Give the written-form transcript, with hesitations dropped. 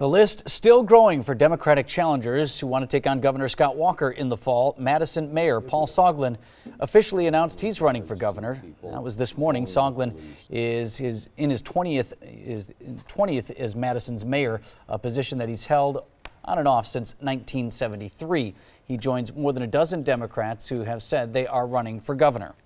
The list still growing for Democratic challengers who want to take on Governor Scott Walker in the fall. Madison Mayor Paul Soglin officially announced he's running for governor. That was this morning. Soglin is in his 20th as Madison's mayor, a position that he's held on and off since 1973. He joins more than a dozen Democrats who have said they are running for governor.